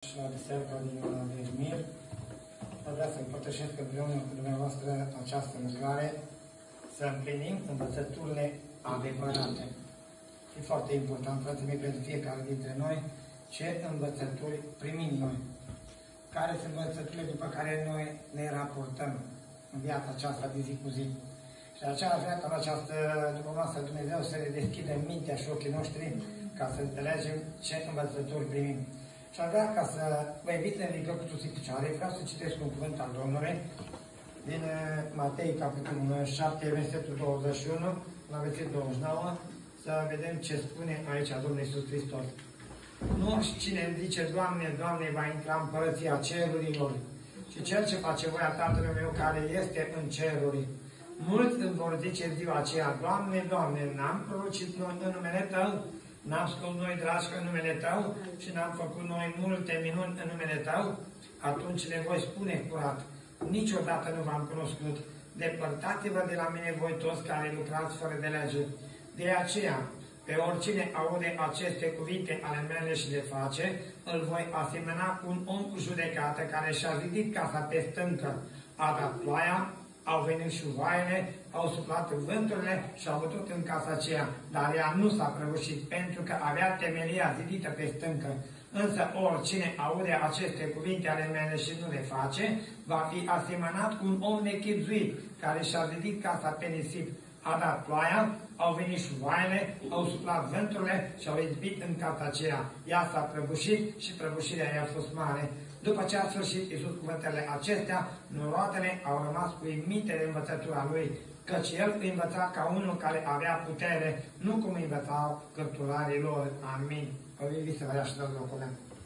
și la biserica din Vejmir. Vreau să împărtășesc împreună cu dumneavoastră această lucrare, să împlinim învățăturile adevărate. E foarte important, frații mei, pentru fiecare dintre noi, ce învățături primim noi. Care sunt învățăturile după care noi ne raportăm în viața aceasta de zi cu zi. Și de aceea vrea ca la această după masă Dumnezeu să ne deschidă mintea și ochii noștri ca să înțelegem ce învățături primim. Și ar vrea ca să vă invit să ne ridicăm cu toții picioare. Vreau să citesc un cuvânt al Domnului din Matei, capitolul 7, versetul 21, la versetul 29, să vedem ce spune aici Domnul Iisus Hristos. Nu cine zice, Doamne, Doamne, va intra în împărăția cerurilor, ci cel ce face voia Tatălui meu care este în ceruri. Mulți îmi vor zice ziua aceea, Doamne, Doamne, n-am prorocit noi în numele Tău, n-am scos noi dragi în numele Tău și n-am făcut noi multe minuni în numele Tău? Atunci le voi spune curat, niciodată nu v-am cunoscut, depărtați-vă de la mine voi toți care lucrați fără de lege. De aceea, pe oricine aude aceste cuvinte ale mele și le face, îl voi asemăna cu un om cu judecată care și-a zidit casa pe stâncă, a dat ploaia, au venit șuvoaiele, au suflat vânturile și au bătut în casa aceea, dar ea nu s-a prăbușit, pentru că avea temelia zidită pe stâncă. Însă oricine aude aceste cuvinte ale mele și nu le face, va fi asemănat cu un om nechibzuit, care și-a zidit casa pe nisip, a dat ploaia, au venit șuvoaiele, au suflat vânturile și au izbit în casa aceea. Ea s-a prăbușit și prăbușirea ei a fost mare. După ce a sfârșit Iisus cuvântele acestea, noroadele au rămas uimite de învățătura lui, căci el îi învăța ca unul care avea putere, nu cum îi învățau cărturarii lor. Amin. Vă invit să vă ia și dăm locul.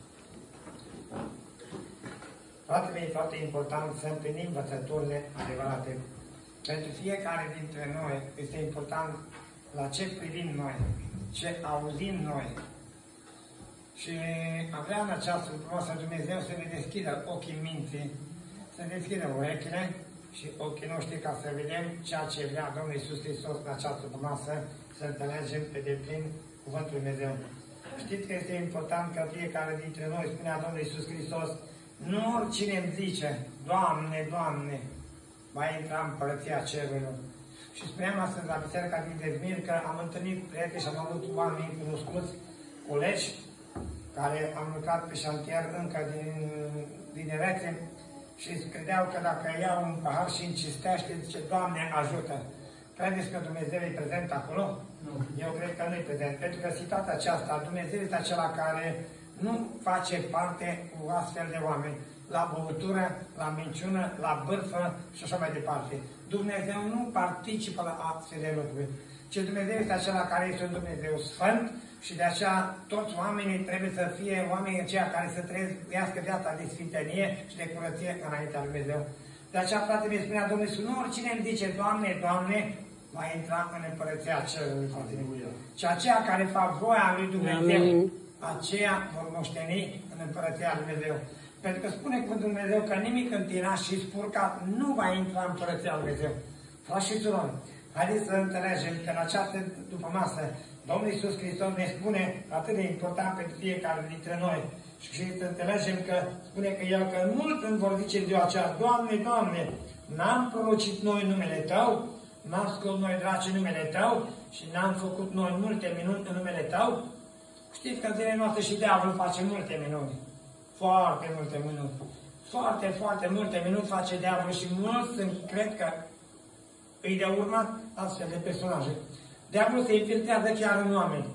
Fratele mei, e foarte important să împlinim învățăturile adevărate. Pentru fiecare dintre noi este important la ce privim noi, ce auzim noi. Și am vrea în această frumoasă Dumnezeu să ne deschidă ochii minții, să ne deschidă urechile și ochii noștri ca să vedem ceea ce vrea Domnul Iisus Hristos în această frumoasă, să înțelegem pe deplin Cuvântul Dumnezeu. Știți că este important ca fiecare dintre noi, spunea Domnul Iisus Hristos, nu oricine îmi zice, Doamne, Doamne, va intra în împărăția cerurilor. Și spuneam astăzi la biserica din Vejmir că am întâlnit prieteni și am avut oameni cunoscuți, colegi, care am lucrat pe șantier încă din erețe și credeau că dacă iau un pahar și încistește, zice, Doamne, ajută. Credeți că Dumnezeu e prezent acolo? Nu. Eu cred că nu e prezent, pentru că situația aceasta, Dumnezeu este acela care nu face parte cu astfel de oameni. La băutură, la minciună, la bârfă și așa mai departe. Dumnezeu nu participă la astfel de lucruri, ci Dumnezeu este acela care este un Dumnezeu sfânt și de aceea toți oamenii trebuie să fie oamenii aceia care să trăiască viața de sfintenie și de curăție înaintea lui Dumnezeu. De aceea, frate, mi spunea Domnul Iisus, nu oricine îmi zice, Doamne, Doamne, va intra în împărăția cerului, frate. Și aceia care fac voia lui Dumnezeu, aceia vor moșteni în împărăția lui Dumnezeu. Pentru că spune cuvântul Dumnezeu că nimic întinat și spurcat nu va intra în împărăția lui Dumnezeu. Frați și surori, haideți să înțelegem că în această după masă Domnul Iisus Hristos ne spune atât de important pentru fiecare dintre noi și să înțelegem că spune că El că mult îmi vor zice ziua aceea, Doamne, Doamne, n-am prorocit noi numele Tău, n-am scos noi draci în numele Tău și n-am făcut noi multe minuni în numele Tău? Știți că în zilele noastre și diavolul face multe minuni. Foarte multe minuni. Foarte, foarte multe minuni face diavolul și mulți cred că îi de urmat astfel de personaje. Diavolul se infiltrează chiar în oameni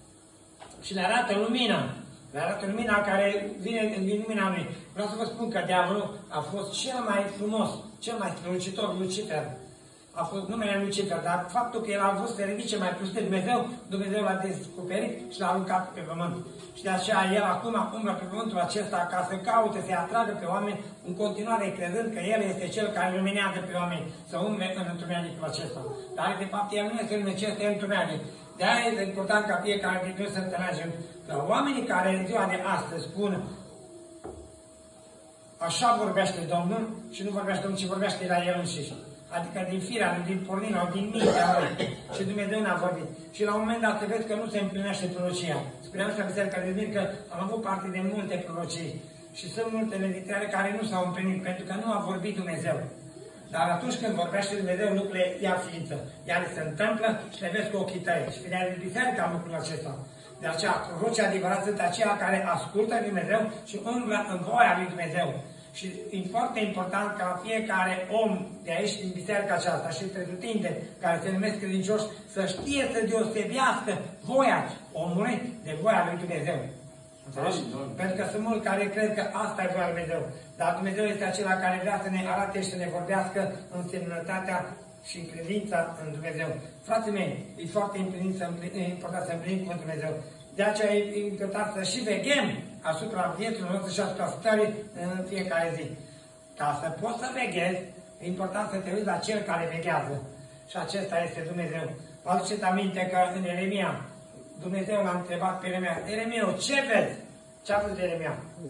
și le arată lumina. Le arată lumina care vine din lumina lui. Vreau să vă spun că diavolul a fost cel mai frumos, cel mai strălucitor, Lucifer. A fost numele Lucifer, dar faptul că el a vrut să se ridice mai presus de Dumnezeu, Dumnezeu l-a descoperit și l-a aruncat pe pământ. Și de aceea el acum umblă pe pământul acesta ca să caute, să-i atragă pe oameni, în continuare crezând că el este cel care luminează pe oameni, să umble în întunericul acesta. Dar de fapt el nu este lumea, ci este întuneric. De-aia este important ca fiecare dintre noi să înțelegem că oamenii care în ziua de astăzi spun așa vorbește Domnul și nu vorbește Domnul, ci vorbește la el înșiși. Adică din firea lui, din pornirea lui, din mintea lui. Și Dumnezeu n-a vorbit. Și la un moment dat se vede că nu se împlinește prorocia. Spuneam și la biserica de Vejmir că am avut parte de multe prorocii. Și sunt multele dintre ele care nu s-au împlinit, pentru că nu a vorbit Dumnezeu. Dar atunci când vorbește Dumnezeu, lucrurile ia ființă. Ele se întâmplă și le vezi cu ochii tăi. Și vine de biserică lucrul acesta. De aceea, prorocii adevărați sunt aceia care ascultă Dumnezeu și umblă în voia lui Dumnezeu. Și e foarte important ca fiecare om de aici, din biserica aceasta și pretutindeni care se numesc credincioși, să știe să deosebească voia omului de voia lui Dumnezeu. Pentru că sunt mulți care cred că asta e voia lui Dumnezeu. Dar Dumnezeu este acela care vrea să ne arate și să ne vorbească în semnătatea și în credința în Dumnezeu. Frații mei, e foarte important să împlinim cuvântul Dumnezeu. De aceea e important să și veghem asupra vieții noastre și asupra stării în fiecare zi. Ca să poți să veghezi, e important să te uiți la Cel care veghează. Și acesta este Dumnezeu. Vă aduceți aminte că în Ieremia, Dumnezeu l-a întrebat pe Ieremia, Ieremia, ce vezi? Ce a văzut Ieremia?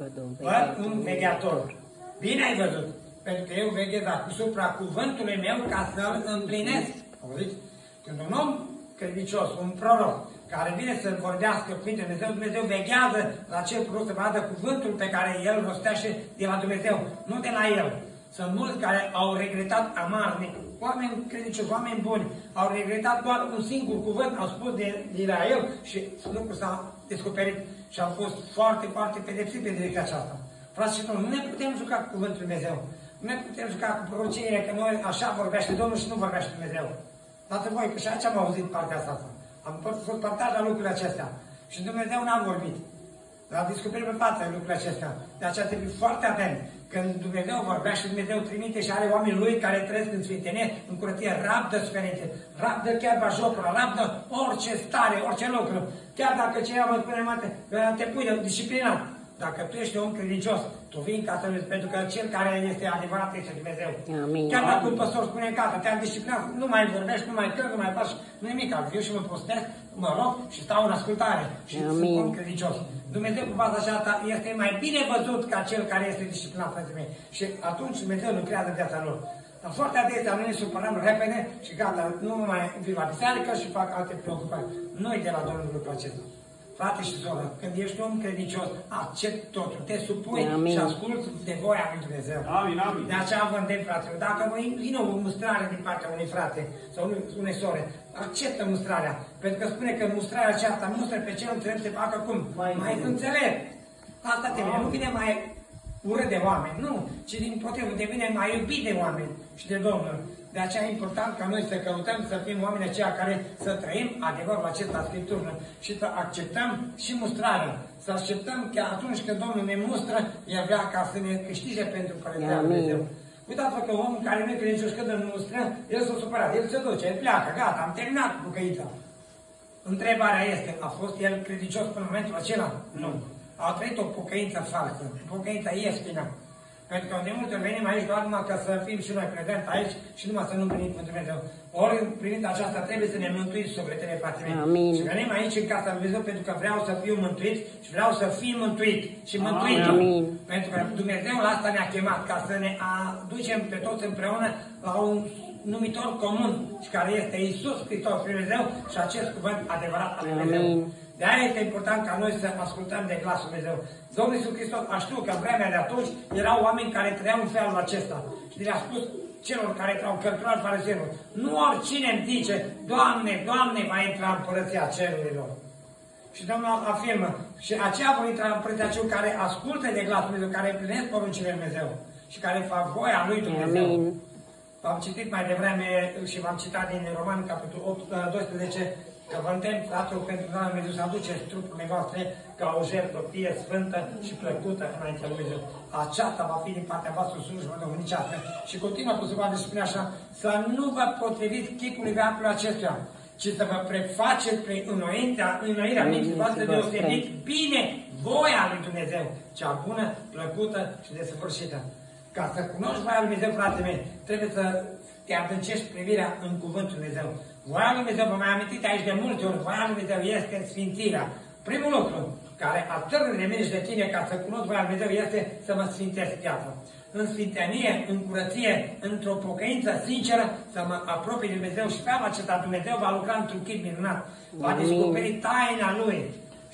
Văd un vegheator. Bine ai văzut, pentru că eu veghez asupra cuvântului meu ca să-l împlinesc. Auziți? Când un om credincios, un proroc, care vine să vorbească cuvinte Dumnezeu, Dumnezeu veghează la acel proroc să vadă cuvântul pe care el rostește de la Dumnezeu, nu de la el. Sunt mulți care au regretat amarnic, oameni credincioși, oameni buni, au regretat doar un singur cuvânt, au spus de la el și lucrul s-a descoperit și au fost foarte, foarte pedepsit pe direcția aceasta. Frați și domnul, nu ne putem juca cu cuvântul Dumnezeu. Nu ne putem juca cu prorociile, că noi așa vorbește Domnul și nu vorbește Dumnezeu. Dați voi, că și aici am auzit partea asta. Am fost partajat lucrurile acestea. Și Dumnezeu n-a vorbit. Dar a descoperit pe față lucrurile acestea. De aceea trebuie foarte atent. Când Dumnezeu vorbește, Dumnezeu trimite și are oamenii Lui care trăiesc în sfințenie, în curăție, rabdă suferințe, rabdă chiar bajocura, rabdă orice stare, orice lucru. Chiar dacă cineva mă spune, mate, te pui disciplinat. Dacă tu ești un credincios, tu vii în casa lui, pentru că cel care este adevărat este Dumnezeu. Amin. Chiar dacă un păstor spune în casă, te-am disciplinat, nu mai vorbești, nu mai cred, nu mai faci nimic. Eu și mă postez, mă rog și stau în ascultare. Și sunt un credincios. Dumnezeu cu baza aceasta este mai bine văzut ca cel care este disciplinat, frații mei. Și atunci Dumnezeu lucrează viața lor. Dar foarte adesea noi ne supărăm repede și gata, nu mai vin la biserică și fac alte preocupări. Nu-i de la Domnul lucrul acesta. Frate și soră, când ești om credincios, accept totul, te supui și asculți de voia lui Dumnezeu. Amin, amin. De aceea vă îndemn, fraților, dacă vine o mustrare din partea unui frate sau unei sore, acceptă mustrarea. Pentru că spune că mustrarea aceasta mustră pe cel înțelept să facă cum? Mai înțelept. Asta te vine, nu vine mai urât de oameni, nu, ci din potrivă devine mai iubit de oameni și de Domnul. De aceea e important ca noi să căutăm să fim oameni aceia care să trăim adevărul acesta Scripturilor și să acceptăm și mustrarea. Să acceptăm că atunci când Domnul ne mustră, El vrea ca să ne câștige pentru Părintele Dumnezeu. Uitați-vă că omul care nu e credincios când îl mustră, el s-a supărat, el se duce, el pleacă, gata, am terminat cu bucăița. Întrebarea este, a fost el credincios până în momentul acela? Nu. A trăit o pocăință falsă, o pocăință ieftină. Pentru că de multe ori venim aici doar numai ca să fim și noi prezenți aici și numai să nu împlinim cu Dumnezeu. Ori primind aceasta trebuie să ne mântuim sufletele, frații mei. Amin. Și venim aici în casa lui Dumnezeu pentru că vreau să fiu mântuit și vreau să fiu mântuit și mântuit. Amin. Pentru că Dumnezeu la asta ne-a chemat, ca să ne aducem pe toți împreună la un numitor comun și care este Iisus Hristos Dumnezeu și acest cuvânt adevărat al Dumnezeu. De-aia este important ca noi să ascultăm de glasul Dumnezeu. Domnul Iisus Hristos a știut că în vremea de atunci erau oameni care trăiau în felul acesta. Și le-a spus celor care erau cărturari fariseilor, nu oricine îmi zice, Doamne, Doamne, va intra în Împărăția Cerurilor. Și Domnul afirmă, și aceea vor intra în Împărăția Cerurilor care ascultă de glasul Dumnezeu, care împlinesc poruncile Lui Dumnezeu și care fac voia Lui Dumnezeu. V-am citit mai devreme și v-am citat din Romani, capitolul 12, că vă îndemn, fraților, pentru că Dumnezeu să aduceți trupurile voastre ca o jertfă fie sfântă și plăcută înaintea lui Dumnezeu. Aceasta va fi din partea voastră slujbă duhovnicească. Și continuă cu Sfântul spune așa, să nu vă potriviți chipului veacului acestuia, ci să vă prefaceți prin înnoirea minții voastre deosebit bine voia lui Dumnezeu, cea bună, plăcută și desăvârșită. Ca să cunoști voia lui Dumnezeu, frații mei, trebuie să te adâncești privirea în cuvântul Dumnezeu. Voia lui Dumnezeu, vă mai amintit aici de multe ori, voia lui Dumnezeu este sfințirea. Primul lucru care atârnă de mine și de tine ca să cunosc voia lui Dumnezeu este să mă sfintesc viața. În sfintenie, în curăție, într-o pocăință sinceră, să mă apropii de Dumnezeu și pe acesta Dumnezeu va lucra într-un chip minunat. Va descoperi taina Lui.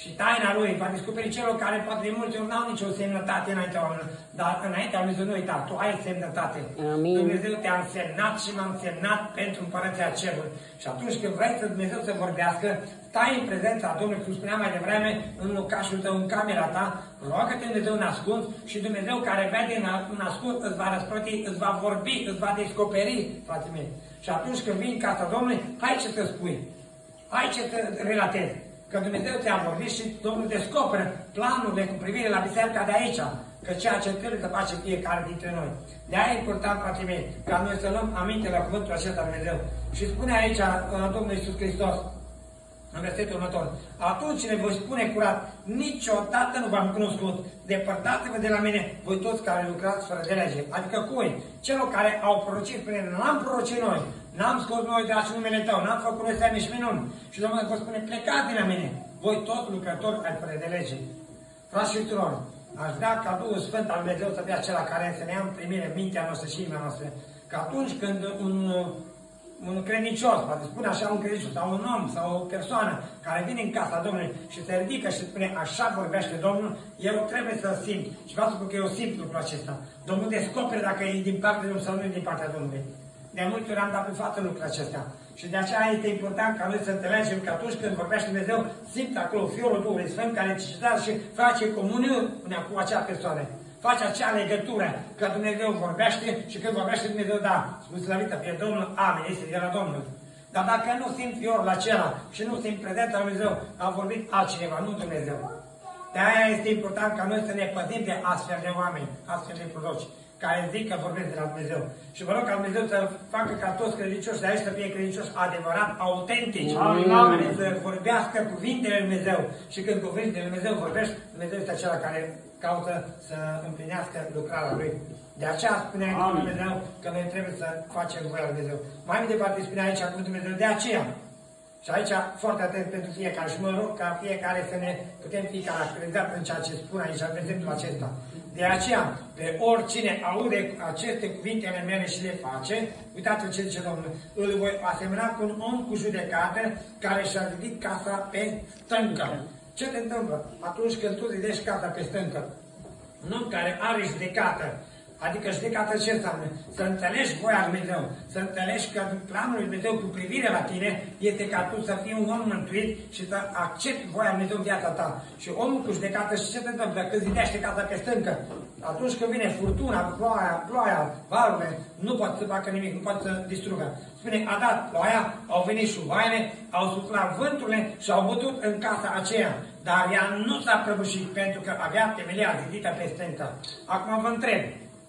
Și taina lui va descoperi celor care poate de multe ori n-au nicio semnătate înaintea oamenilor. Dar înaintea lui Dumnezeu nu uita, tu ai semnătate. Amin. Dumnezeu te-a însemnat și m-a însemnat pentru împărăția cerului. Și atunci când vrei să Dumnezeu să vorbească, stai în prezența Domnului, cum spuneam mai devreme, în locașul tău, în camera ta, roagă-te Dumnezeu în ascuns și Dumnezeu care vede în ascuns îți va răsplăti, îți va vorbi, îți va descoperi, frații mei. Și atunci când vii în casa Domnului, hai ce să spui, hai ce să relatezi. Că Dumnezeu ți-a vorbit și Domnul descoperă planurile cu privire la biserica de aici, că ceea ce trebuie să facem fiecare dintre noi. De-aia e important, frații mei, ca noi să luăm aminte la cuvântul acesta Dumnezeu. Și spune aici Domnul Iisus Hristos, în versetul următor, atunci ne voi spune curat, niciodată nu v-am cunoscut, depărtați-vă de la mine, voi toți care lucrați fără de lege. Adică cui? Celor care au prorocit, spune, n-am prorocit noi, n-am scos noi de așa numele tău, n-am făcut noi semne și minuni. Și Domnul vă spune, plecați din la mine, voi toți lucrători ai fără de lege. Frați și surori, aș vrea ca Duhul Sfânt al Dumnezeu să fie acela care să ne ia în primire mintea noastră și inima noastră. Că atunci când un credincios, poate spune așa un credincios, sau un om, sau o persoană care vine în casa Domnului și se ridică și spune așa vorbește Domnul, eu trebuie să simt. Și vreau să spun că eu simt lucrul acesta. Domnul descoperă dacă e din partea Domnului sau nu e din partea Domnului. De multe ori am dat pe față lucrul acesta. Și de aceea este important ca noi să înțelegem că atunci când vorbește Dumnezeu, simt acolo Fiul Duhului Sfânt care citează și face comuniune cu acea persoană. Face acea legătură că Dumnezeu vorbește și când vorbește Dumnezeu, da, slăvită fie Domnul, amin, este de la Domnul. Dar dacă nu simt fiorul acela și nu simt prezența lui Dumnezeu, a vorbit altcineva, nu Dumnezeu. De aia este important ca noi să ne păzim de astfel de oameni, astfel de proroci, care zic că vorbesc de la Dumnezeu. Și vă rog ca Dumnezeu să facă ca toți credincioși de aici să fie credincioși adevărat, autentici, care să vorbească cuvintele lui Dumnezeu. Și când cuvintele lui Dumnezeu vorbești, Dumnezeu este acela care caută să împlinească lucrarea Lui. De aceea spune Dumnezeu că noi trebuie să facem voia lui Dumnezeu. Mai departe spune aici cuvântul Dumnezeu, de aceea. Și aici foarte atent pentru fiecare și mă rog ca fiecare să ne putem fi caracterizat în ceea ce spune aici, în exemplul acesta. De aceea, pe oricine aude aceste cuvintele mele și le face, uitați-vă ce zice Domnul, îl voi asemăna cu un om cu judecată care și-a ridicat casa pe stâncă. Ce te întâmplă atunci când tu ridici casa pe stâncă? Un om care are judecată, adică judecată ce înseamnă? Să înțelegi voia lui Dumnezeu, să înțelegi că planul lui Dumnezeu cu privire la tine este ca tu să fii un om mântuit și să accepti voia lui Dumnezeu în viața ta. Și omul cu judecată, și ce se întâmplă? Când zidește casa pe stâncă, atunci când vine furtuna, ploaia, valurile, nu poate să facă nimic, nu poate să distrugă. Spune, a dat ploaia, au venit șuvoaiele, au suflat vânturile și au bătut în casa aceea. Dar ea nu s-a prăbușit pentru că avea temelia zidită pe stâncă. Acum vă întreb,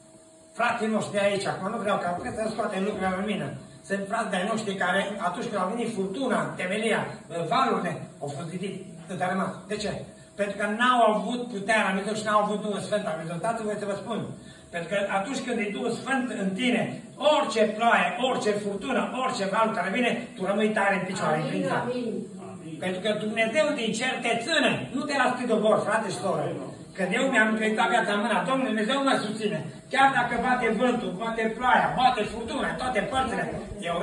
frații noștri de aici, acum nu vreau ca trebuie să scoatem lucrurile la lumină. Sunt frați de-ai noștri care, atunci când au venit furtuna, temelia, valurile, au fost zidite, dar rămas. De ce? Pentru că n-au avut puterea lui Dumnezeu și n-au avut Duhul Sfânt al lui Dumnezeu. Dați-vă să vă spun. Pentru că atunci când e Duhul Sfânt în tine, orice ploaie, orice furtună, orice val care vine, tu rămâi tare în picioare, în credință. Pentru că Dumnezeu din cer te ține, nu te las pe dobor, frate și soră. Când eu mi-am încredințat viața în mâna Domnului, Dumnezeu mă susține. Chiar dacă bate vântul, bate ploaia, bate furtuna, toate părțile, eu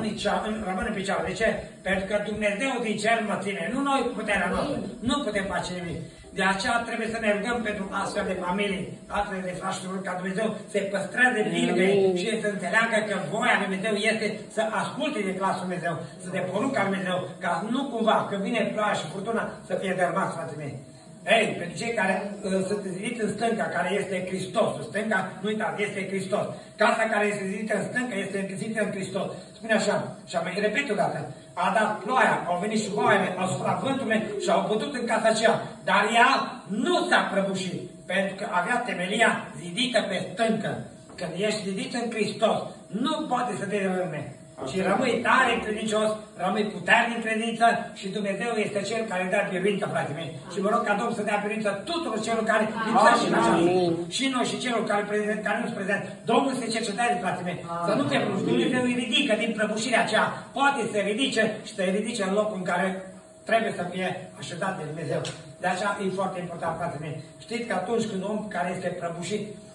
rămân în picioare. De ce? Pentru că Dumnezeu din cer mă ține, nu noi cu puterea noastră. Nu putem face nimic. De aceea trebuie să ne rugăm pentru astfel de familii, astfel de frați și ca Dumnezeu să păstreze fiile și să înțeleagă că voia lui Dumnezeu este să asculte de glasul Dumnezeu, să de porunca lui Dumnezeu, ca nu cumva, când vine ploaia și furtuna, să fie dărmați, frații mei. Ei, pentru cei care sunt zidiți în stânca, care este Hristos, stânca, nu uitați, este Hristos. Casa care este zidită în stânca este zidită în Hristos. Spune așa, și mai repet o dată, a dat ploaia, au venit șuvoaiele, au suflat vânturile și au bătut în casa aceea, dar ea nu s-a prăbușit, pentru că avea temelia zidită pe stâncă. Când ești zidit în Hristos, nu poate să te dărâme. Și rămâi tare credincios, rămâi puternic în credință și Dumnezeu este Cel care dă biruință, frații mei. Și mă rog ca Domnul să dea biruință tuturor celor care lipsesc și în aceasta. Și noi și celor care nu sunt prezenți. Domnul se cercetează, frații mei. Să nu te prăbuși. Dumnezeu îi ridică din prăbușirea aceea. Poate să ridice și să ridice în locul în care trebuie să fie așezat de Dumnezeu. De aceea e foarte important, frații mei. Știți că atunci când un om care este prăbușit,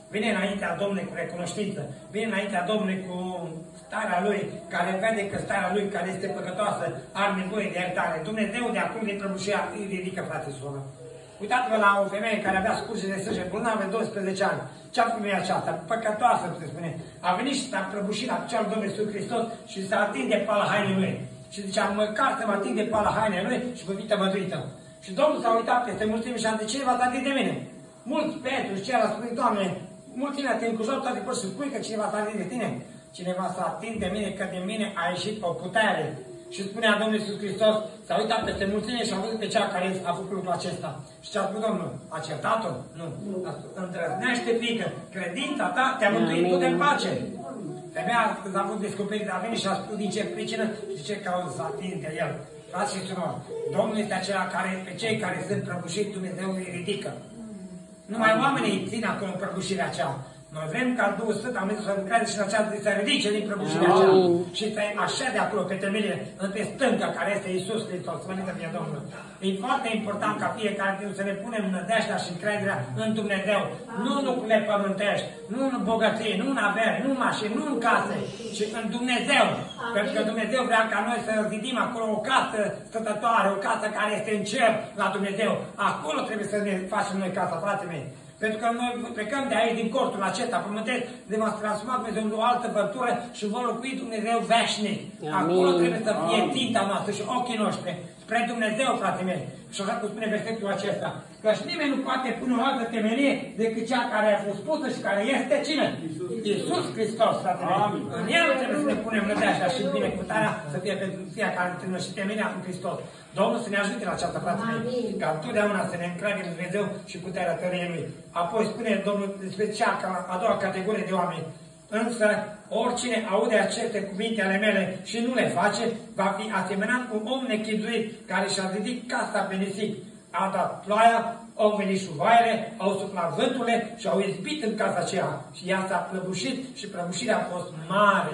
vine înaintea Domnului cu recunoștință, vine înaintea Domnului cu starea lui, care vede că starea lui, care este păcătoasă, are nevoie de iertare. Dumnezeu de acum de prăbușirea îi ridică, frate și soră. Uitați-vă la o femeie care avea scurge de sânge, bolnavă de 12 ani. Ce-a făcut femeia aceasta? Păcătoasă, se spune. A venit și s-a prăbușit la picioarul Domnului Iisus Hristos și s-a atins de pala hainei lui. Și zicea, măcar să mă ating de pala hainei lui și vă fi tămăduită. Și Domnul s-a uitat peste mulțime și a zis, cine va atins de mine? Mulți Petru și ceilalți spune, Doamne, mulțimea te încujor, toate poți să spui că cineva s-a atins de tine. Cineva s-a atins de mine, că de mine a ieșit o putere. Și spunea Domnul Iisus Hristos, s-a uitat peste mulțime și a văzut pe cea care a făcut lucrul acesta. Și ce-a spus Domnul? A certat-o? Nu. Îndrăznește, fiică, credința ta te-a mântuit tu de pace. Femeia, când a fost descoperit, a venit și a spus din ce pricină și de ce cauză s-a atins de el. Frați și surori, Domnul este acela care, pe cei care sunt prăbușiți, Dumnezeu îi ridică. Numai oamenii îi țin acolo în prăbușirea aceea. Noi vrem ca Duhul Sfânt am zis să lucreze și în această să ridice din prăbușirea aceea și să așeze acolo pe temelie, pe stânga care este Iisus Hristos. Slăvită fie Domnul. E foarte important ca fiecare dintre să ne punem nădejdea și încrederea în Dumnezeu. Nu în lucrurile pământești, nu în bogăție, nu în avere, nu în mașini, nu în case, ci în Dumnezeu. Pentru că Dumnezeu vrea ca noi să ridim acolo o casă stătătoare, o casă care este în cer la Dumnezeu. Acolo trebuie să ne facem noi casa, frații mei. Pentru că noi plecăm de aici, din cortul acesta pământesc, de v-a transformat Dumnezeu în o altă pătură și vor locui Dumnezeu veșnic. Acolo trebuie să fie ținta noastră și ochii noștri spre Dumnezeu, frații mei. Și așa cum spune versetul acesta, căci nimeni nu poate pune o altă temelie decât cea care a fost pusă și care este cine? Iisus Hristos, frații mei. În El trebuie să ne punem nădejdea și binecuvântarea să fie pentru fiecare dintre noi și temelia în Hristos. Domnul să ne ajute la această, frații mei, ca întotdeauna să ne încredem în Dumnezeu și puterea tăriei Lui. Apoi spune Domnul despre cea a doua categorie de oameni. Însă, oricine aude aceste cuvinte ale mele și nu le face, va fi asemănat cu un om nechiduit care și-a zidit casa pe nisip. A dat ploaia, au venit șuvoaiele, au suflat vânturile și au izbit în casa aceea. Și ea s-a prăbușit și prăbușirea a fost mare.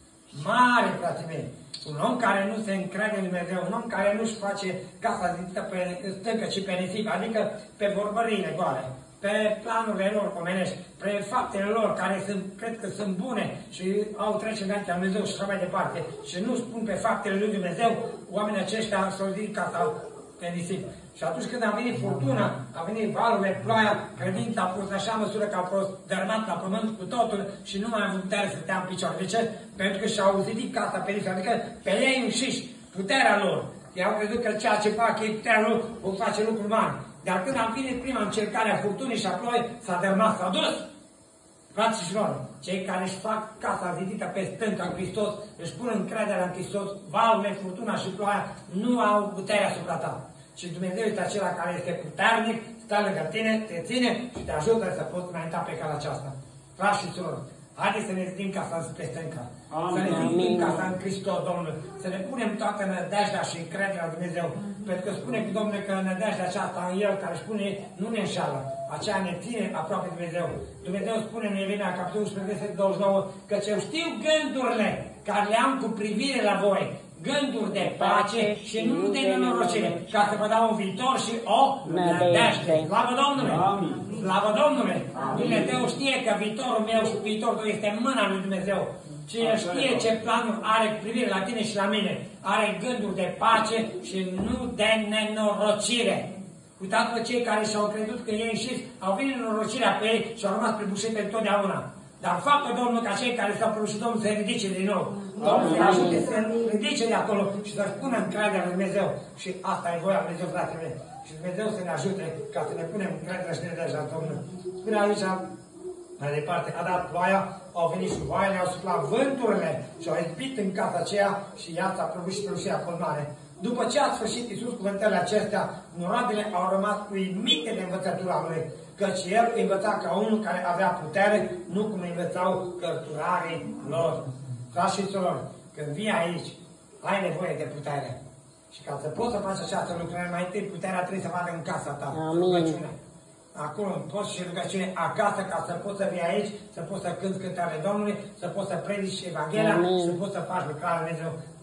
Mare, frații mei. Un om care nu se încrede în Dumnezeu, un om care nu-și face casa zidită pe stâncă, ci pe nisip, adică pe vorbăriile goale, pe planurile lor omenești, pe faptele lor care cred că sunt bune și au trece înaintea lui Dumnezeu și așa mai departe, și nu spun pe faptele lui Dumnezeu, oamenii aceștia s-au zidit casa pe nisip. Și atunci când a venit furtuna, a venit valurile, ploaia, credința a fost așa măsură că a fost dărâmat la pământ cu totul și nu mai a avut putere să stea în picioare. De ce? Pentru că și-au zidit casa pe nisip, adică pe ei înșiși, puterea lor. Ei au crezut că ceea ce fac ei, puterea lor, o face lucruri mari. Dar când am venit prima încercare a furtunii și a ploii, s-a dărâmat, s-a dus. Frați și surori, cei care își fac casa zidită pe stânca în Hristos, își pun încrederea în Hristos, valurile, furtuna și ploaia nu au puterea asupra ta. Și Dumnezeu este acela care este puternic, stă lângă tine, te ține și te ajută să poți înainta pe calea aceasta. Frați și surori, haideți să ne zidim casa pe stânca. Să ne zidim casa în Hristos, Domnul. Să ne punem toată nădejdea și încrederea în Dumnezeu. Pentru că spune cu Domnul că nădejdea aceasta în El, care spune, nu ne înșală. Aceea ne ține aproape de Dumnezeu. Dumnezeu spune în Ieremia, capitolul 11, 29, că eu știu gândurile care le am cu privire la voi. Gânduri de pace și nu de nenorocire, ca să vă dau un viitor și o nădejde. Slavă Domnului! Slavă Domnului! Dumnezeu știe că viitorul meu și viitorul tău este în mâna lui Dumnezeu. Cine știe ce planuri are cu privire la tine și la mine, are gânduri de pace și nu de nenorocire. Uitați-vă cei care și-au crezut că ei înșiși au venit nenorocirea pe ei și au rămas prăbușiți pe întotdeauna. Dar facă Domnul ca cei care s-au prăbușit, Domnul să ridice din nou. Domnul să ajute să ridice de acolo și să-și pună încrederea în Dumnezeu. Și asta e voia Dumnezeu, fratele meu. Și Dumnezeu să ne ajute ca să ne punem încrederea și nădejdea în Domnul. Spune aici, mai departe, a dat ploaia, au venit șuvoaiele, au suflat vânturile și au izbit în casa aceea și ea s-a prăbușit prăbușirea cel mare. După ce a sfârșit Iisus cuvântările acestea, norodele au rămas uimite de învățătura lui, căci el învăța ca unul care avea putere, nu cum învățau cărturarii lor. Frați și surori, când vii aici, ai nevoie de putere. Și ca să poți să faci această lucrare, mai întâi puterea trebuie să vadă în casa ta. Rugăciune. Acolo în post și rugăciune acasă, ca să poți să vii aici, să poți să cânti cântarea Domnului, să poți să predici Evanghelia, să poți să faci lucrarea Lui Dumnezeu.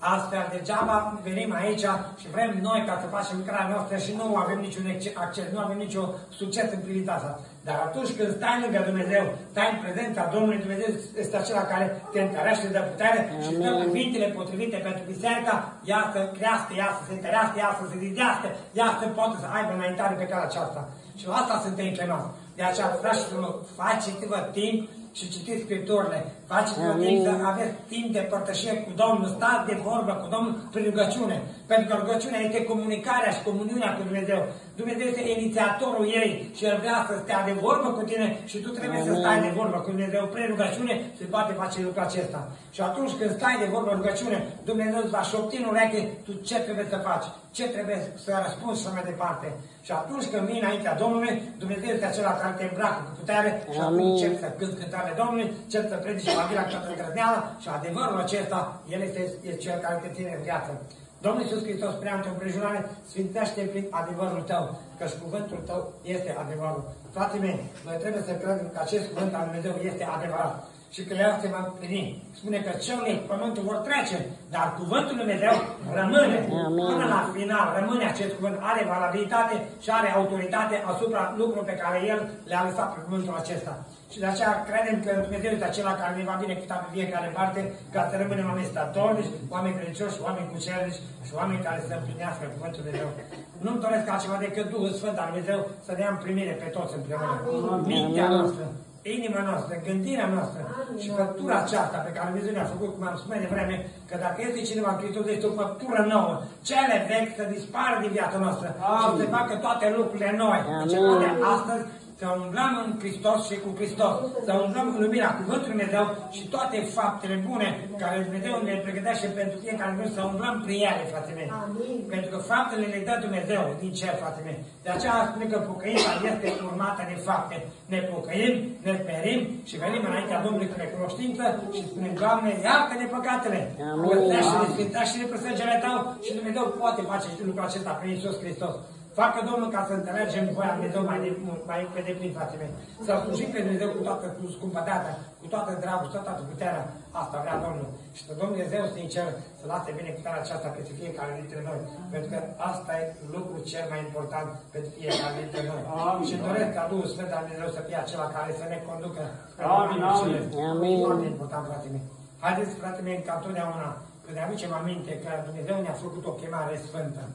Altfel, degeaba venim aici și vrem noi ca să facem lucrarea noastră și nu avem niciun acces, nu avem niciun succes în privința asta. Dar atunci când stai lângă Dumnezeu, stai în prezența Domnului, Dumnezeu este acela care te întărește de putere și dă cuvintele potrivite pentru biserica, ea să crească, ea să se întărească, ea să se ridiască, ea să poată să aibă înaintare pe calea aceasta. Și la asta suntem chemați. De aceea, fraților, faceți-vă timp și citiți Scripturile. Faceți-vă timp să aveți timp de părtășie cu Domnul, stați de vorbă cu Domnul prin rugăciune. Pentru că rugăciunea este comunicarea și comuniunea cu Dumnezeu. Dumnezeu este inițiatorul ei și El vrea să stea de vorbă cu tine și tu trebuie să stai de vorbă cu Dumnezeu. Prin rugăciune se poate face lucrul acesta. Și atunci când stai de vorbă în rugăciune, Dumnezeu îți va șopti în ureche tu ce trebuie să faci, ce trebuie să răspunzi și mai departe. Și atunci când vii înaintea Domnului, Dumnezeu este acela care te îmbracă cu putere și atunci încep să cânti cântarea Domnului, încep să predici Evanghelia cu toată îndrăzneala și adevărul acesta, El este cel care te ține în viață. Domnul Iisus Hristos spunea într-o împrejurare, sfintește prin adevărul tău, căci cuvântul tău este adevărul. Frații mei, noi trebuie să credem că acest cuvânt al Dumnezeu este adevărat și că le se va împlini. Spune că cerul, pământul vor trece, dar cuvântul Lui Dumnezeu rămâne. Până la final rămâne acest cuvânt, are valabilitate și are autoritate asupra lucrurilor pe care El le-a lăsat pe cuvântul acesta. Și de aceea credem că Dumnezeu este acela care ne va binecuvânta pe fiecare parte, ca să rămânem oameni statornici, oameni credincioși, oameni cucernici și oameni care să împlinească cuvântul de Dumnezeu. Nu-mi doresc altceva decât Duhul Sfânt al Dumnezeu să dea împlinire pe toți împreună. Mintea noastră, inima noastră, gândirea noastră și făptura aceasta pe care Dumnezeu ne-a făcut, cum am spus mai devreme, că dacă este cineva în Hristos, este o făptură nouă. Cele vechi să dispară din viața noastră și să facă toate lucrurile noi. Începând de astăzi, să umblăm în Hristos și cu Hristos, să umblăm în lumina cuvântului Dumnezeu și toate faptele bune care Dumnezeu ne pregătește pentru fiecare lucru, să umblăm prin ele, frații mei. Pentru că faptele le dă Dumnezeu din cer, frații mei. De aceea spune că pocăința este urmată de fapte. Ne pocăim, ne smerim și venim înaintea Domnului cu recunoștință și spunem, Doamne, iartă-ne păcatele, plătește-ne, sfintește-ne pe sângele Tău și Dumnezeu poate face lucrul acesta prin Iisus Hristos. Facă Domnul ca să înțelegem voia Dumnezeu mai pe deplin, frații mei. Să slujim pe Dumnezeu cu toată scumpătatea, cu toată dragostea, cu toată puterea. Asta vrea Domnul. Și că Domnul Dumnezeu sincer să lase binecuvântarea aceasta peste fiecare dintre noi. Pentru că asta e lucrul cel mai important pentru fiecare dintre noi. Amin. Și doresc ca Duhul Sfânt al Dumnezeu să fie acela care să ne conducă. Amin. Amin. Foarte important, frații mei. Haideți, frații mei, ca întotdeauna, că ne aducem aminte că Dumnezeu ne-a făcut o chemare sfântă.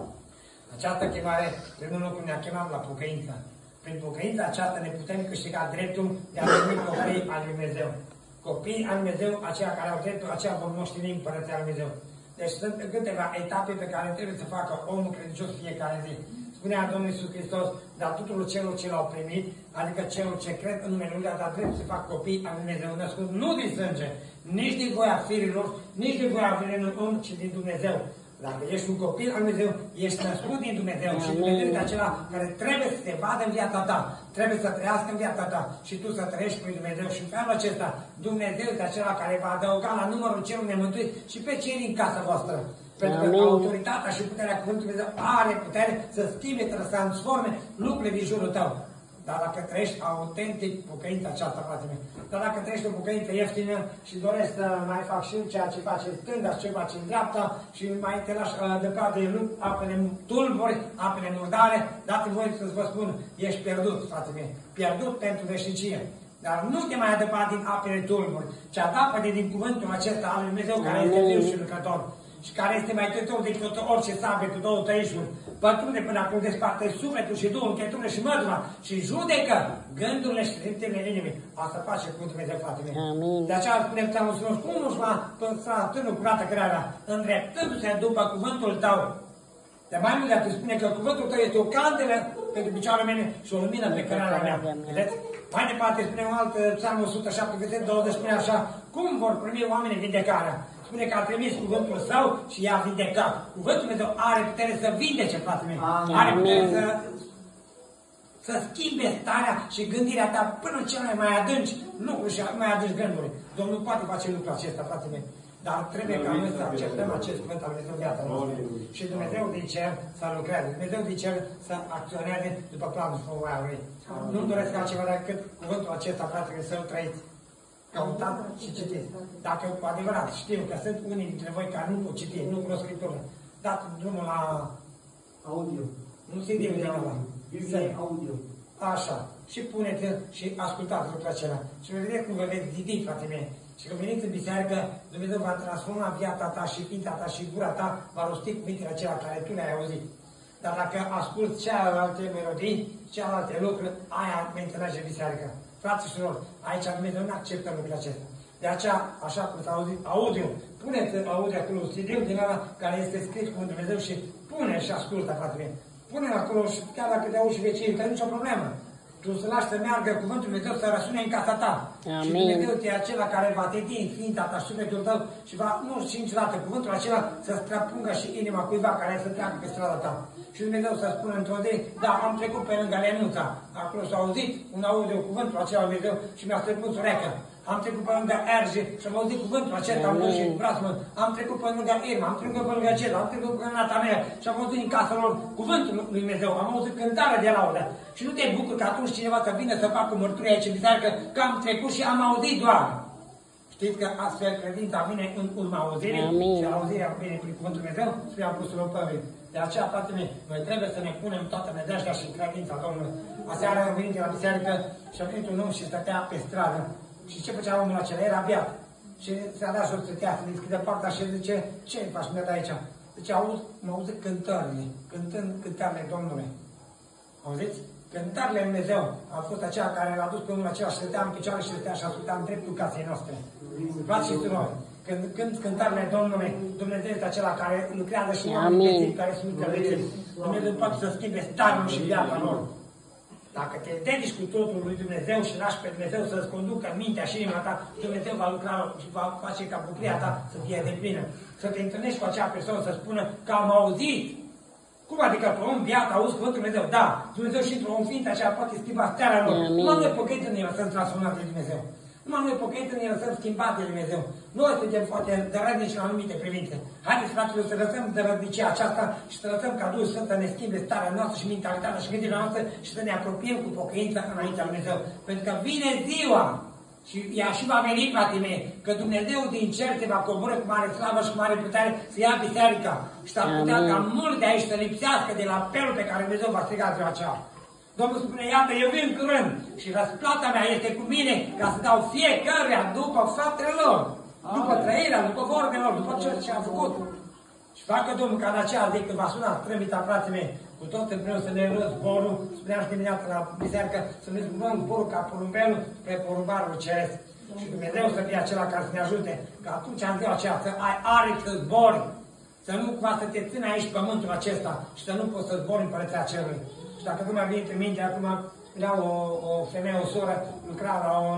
Această chemare, primul lucru, ne-a chemat la pocăință. Prin pocăința aceasta ne putem câștiga dreptul de a deveni copii al Lui Dumnezeu. Copii al Lui Dumnezeu, aceia care au dreptul, aceia vor moșteni Împărăția Lui Dumnezeu. Deci sunt câteva etape pe care trebuie să facă omul credincios fiecare zi. Spunea Domnul Iisus Hristos, dar tuturor celor ce l-au primit, adică celor ce cred în numele Lui, a dat drept să facă copii al Lui Dumnezeu, născut nu din sânge, nici din voia firilor, nici din voia vreunui om, ci din Dumnezeu. Dacă ești un copil al Dumnezeu, ești născut din Dumnezeu și Dumnezeu este acela care trebuie să te vadă în viața ta, trebuie să trăiască în viața ta și tu să trăiești cu Dumnezeu și în felul acesta Dumnezeu este acela care va adăuga la numărul celor nemântuiți și pe cei din casa voastră. Pentru că autoritatea și puterea cuvântului Dumnezeu are putere să schimbe, să transforme lucrurile din jurul tău. Dar dacă trăiești autentic pocăința aceasta, frate meu, dar dacă trăiești o pocăință ieftină și dorești să mai fac și ceea ce face stânga și ce face în dreapta și mai te lași departe de apele tulburi, apele murdare, dați-mi voi să vă spun, ești pierdut, frate meu, pierdut pentru veșnicie. Dar nu te mai adăpa din apele tulburi, ci adapă-te din cuvântul acesta al Lui Dumnezeu care este viu și lucrător. Și care este mai tător decât orice sabie cu două tăișuri, pătrunde până acum desparte sufletul și Duhul, încheieturile și mădura și judecă gândurile și simțurile inimii. Asta face cu Dumnezeu, frate meu. De aceea spunem Psalmul Sfânt, cum nu-și va păstra tânul curată crearea, îndreptându-se după cuvântul tău. De mai mult de atât spune că cuvântul tău este o candelă pentru picioarele mele și o lumină pe cărarea mea. Vedeți? Mai departe spune un alt Psalmul 107, 20, spune așa, cum vor primi oamenii vindecarea? Spune că a trimis cuvântul său și i-a vindecat. Cuvântul Dumnezeu are putere să vindece, frate meu. Are putere să schimbe starea și gândirea ta până în cele mai adânci lucruri și mai adânci gânduri. Domnul poate face lucrul acesta, frate meu. Dar trebuie ca noi să acceptăm acest cuvânt al Dumnezeu în viața noastră. Și Dumnezeu din cer să lucreze. Dumnezeu din cer să acționeze după planul și voia Lui. Nu-mi doresc altceva decât cuvântul acesta, frate, să-l trăiți. Căutați și citiți. Dacă cu adevărat știu că sunt unii dintre voi care nu pot citi, nu cunosc Scriptură, dați drumul la audio. Nu CD-ul de ăla. Biblie audio. Așa. Și puneți-l și ascultați lucrul acela. Și vedeți cum vă veți zidi, frate mei. Și când veniți în biserică, Dumnezeu va transforma viața ta și ființa ta și gura ta, va rosti cuvintele acelea care tu le-ai auzit. Dar dacă asculți cealaltă melodii, cealaltă lucruri, aia vă înțelege biserica. Frați și surori, aici Dumnezeu nu acceptă lucrul acesta. De aceea, așa cum s-a auzit, audio, puneți audio acolo, CD-ul din ăla care este scris cu Dumnezeu și pune și ascultă, frate mei. Pune-l acolo și chiar dacă te auzi și vecinii, că nicio problemă. Tu să lași să meargă cuvântul Dumnezeu să răsune în casa ta. Amin. Și Dumnezeu e acela care va tedi în ființa ta, sufletul tău și va, nu știu niciodată, cuvântul acela să străpungă și inima cuiva care să treacă pe strada ta. Și Dumnezeu să spună într-o zi, da, am trecut pe lângă Lenuța, acolo s-a auzit un audio, cuvântul acela Dumnezeu și mi-a trecut urecha. Am trecut pe lângă Erge și am auzit cuvântul acesta, am văzut și cu brațul meu. Am trecut pe lângă Irma, am trecut pe lângă acela, am trecut pe lângă Natanel și am auzit în casa lor cuvântul lui Dumnezeu. Am auzit cântarea de laudă. Și nu te bucur că atunci cineva să vină să facă mărturie aici în biserică că am trecut și am auzit doar. Știți că astfel credința vine în urma auzirii și auzirea vine prin cuvântul Dumnezeu, spune Apostolul Pavel. De aceea, frate mei, noi trebuie să ne punem toată nădejdea și credința Domnului. Aseară am venit de la biserică și a venit un om și stătea pe stradă. Și ce făcea omul acela? Era beat. Și s-a dat jos să să deschide poarta și zice, ce faci mea de aici? Zice, mă auzit cântările, cântând cântările Domnului. Auziți? Cântările Lui Dumnezeu a fost aceea care l-a dus pe omul acela și stătea în picioare și stătea și asculta în dreptul casei noastre. Frați și surori, când cântările Domnului, Dumnezeu este acela care lucrează și oamenii care sunt călăiți. Dumnezeu poate să schimbe stadiul și viața lor. Dacă te dedici cu totul lui Dumnezeu și lași pe Dumnezeu să-ți conducă mintea și inima ta, Dumnezeu va lucra și va face ca bucuria ta să fie deplină. Să te întâlnești cu acea persoană să spună că am auzit. Cum adică pe om beat auzi cuvântul Dumnezeu? Da, Dumnezeu și într-o ființă aceea poate schimba starea lor. Numai noi pocăiți în el să transformați de Dumnezeu. Numai noi pocăiți în el să schimbați de Dumnezeu. Noi suntem foarte dărădnici în anumite privințe. Haideți, fraților, să lăsăm dărădnicia aceasta și să lăsăm ca Duhul Sfânt să ne schimbe starea noastră și mentalitatea și gândirea noastră și să ne apropiem cu pocăința înaintea lui Dumnezeu. Pentru că vine ziua și ea și va veni, fratele mei, că Dumnezeu din cer se va coborî cu mare slavă și cu mare putere să ia biserica. Și s-ar putea ca mult de aici să lipsească de la apelul pe care Dumnezeu va striga ziua aceea. Domnul spune, iată, eu vin curând și răsplata mea este cu mine ca să dau fiecăruia după faptele lor, după trăirea, după vorbele lor, după ce a făcut. Și facă Domnul ca în aceea zi când va suna trâmbita, frații mei, cu tot împreună să ne luăm zborul, spuneam și dimineața la biserică, să ne luăm zborul ca porumbelul spre porumbarul ceresc. Și Dumnezeu să fie acela care să ne ajute, că atunci în ziua aceea să ai aripi să zbori, să nu cumva să te țină aici pământul acesta și să nu poți să zbori în Împărăția Cerului. Și dacă nu mi-a venit în minte, acum era o femeie, o soră, lucra la o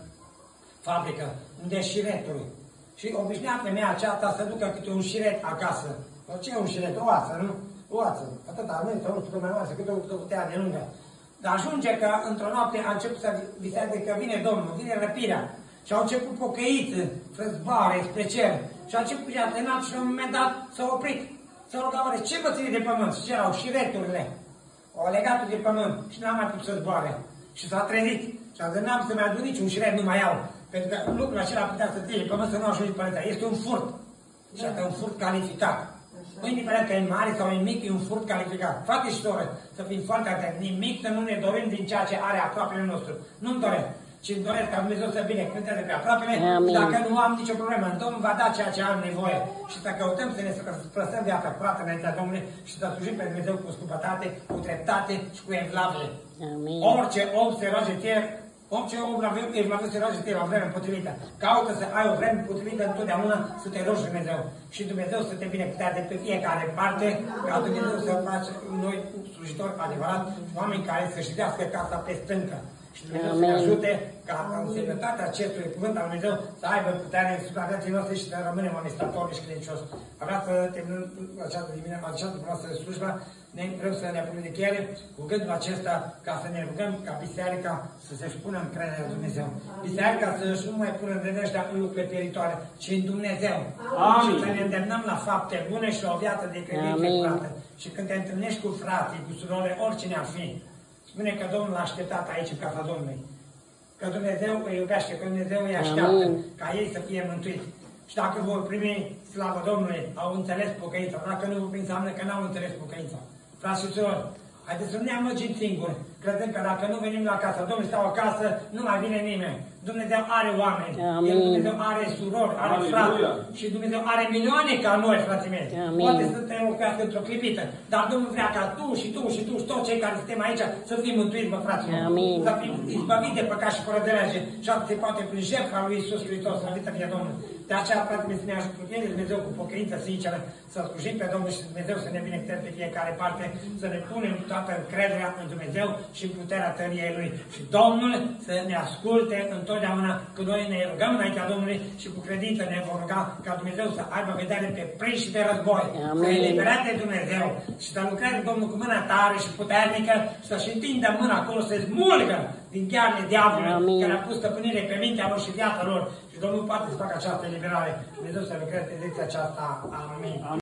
fabrică, unde e șiretul. Și obișnuia femeia aceasta să ducă câte un șiret acasă. Ce e un șiret? O oață, nu? O oață. Atâta, nu este, nu știu cum mai oață, câte o putea de lungă. Dar ajunge că într-o noapte a început să visează că vine Domnul, vine răpirea. Și au început pocăiți, frăzboare spre cer. Și a început ea tenat și la un moment dat s-a oprit. S-a rugat, oare, ce vă ține de pământ? Și ce erau șireturile? O legat de pământ și n-am mai putut să zboare. Și s-a trezit. Și a zis, n-am să mai aduc niciun șiret, nu mai iau. Pentru că lucrul acela putea să ție pământ să nu ajungi părința. Este un furt. Și asta e un furt calificat. Nu indiferent că e mare sau e mic, e un furt calificat. Frate și soră, să fim foarte atenți. Nimic să nu ne dorim din ceea ce are aproapele nostru. Nu-mi doresc. Și îmi doresc ca Dumnezeu să binecuvânteze pe aproapele. Dacă nu am nicio problemă, Domnul va da ceea ce am nevoie. Și să căutăm să ne păstrăm viața curată înaintea Domnului și să slujim pe Dumnezeu cu scumpătate, cu dreptate și cu evlavie. Orice om se roage ție, orice om evlavie se roage ție la vreme potrivită. Caută să ai o vreme potrivită întotdeauna să te rogi Dumnezeu. Și Dumnezeu să te binecuvânteze pe fiecare parte, ca Dumnezeu să faci noi slujitori adevărați, oameni care să-și dească casa pe stâncă. Și Dumnezeu să ne ajute ca în sănătatea acestui cuvânt al Dumnezeu să aibă putere în supra vieții noastre și să rămânem administratori și credincioși. Vreau să terminăm această dimineață, această noastră slujbă, vrem să ne punem de chiare cu gândul acesta ca să ne rugăm ca biserica să se-și pună încrederea în Dumnezeu. Biserica să-și nu mai pună încrederea în lucrurile peritoare, ci în Dumnezeu. Și să ne îndemnăm la fapte bune și la o viață de credință curată. Și când te întâlnești cu frații, cu surorile, oricine ar fi, spune că Domnul l-a așteptat aici în casa Domnului. că Dumnezeu îi iubește, că Dumnezeu îi așteaptă ca ei să fie mântuiți. Și dacă vor primi slavă Domnului, au înțeles pocăința. Dacă nu, înseamnă că n-au înțeles pocăința. Frați și surori, haideți să nu ne amăgim singuri, credem că dacă nu venim la casa Domnului, stau acasă, nu mai vine nimeni. Dumnezeu are oameni, Dumnezeu are surori, are frați și Dumnezeu are milioane ca noi, frații mei. Poate să te locuiască într-o clipită, dar Domnul vrea ca tu și tu și tu și toți cei care suntem aici să fim mântuiți, mă, frații mei. Să fim izbăviți de păcat și fără de lege și atât se poate prin jertfa lui Iisus Hristos, slăvită fie Domnul. De aceea, frații mei, să ne ajute Dumnezeu cu pocăință sinceră, să slujim pe Domnul și Dumnezeu să ne binecuvânteze pe fiecare parte, să ne punem toată încrederea în Dumnezeu și în puterea tăriei Lui. Și Domnul să ne asculte întotdeauna când noi ne rugăm înaintea Domnului și cu credință ne vom ruga ca Dumnezeu să aibă vedere pe prinși de război, să elibereze de Dumnezeu și să lucreze Domnul cu mâna tare și puternică și să-și întindă mâna acolo, să smulgă din ghearele diavolului care a pus stăpânire pe mintea lor și viața lor. Și Domnul poate să facă această eliberare. Dumnezeu să lucreze pe direcția aceasta. Amin.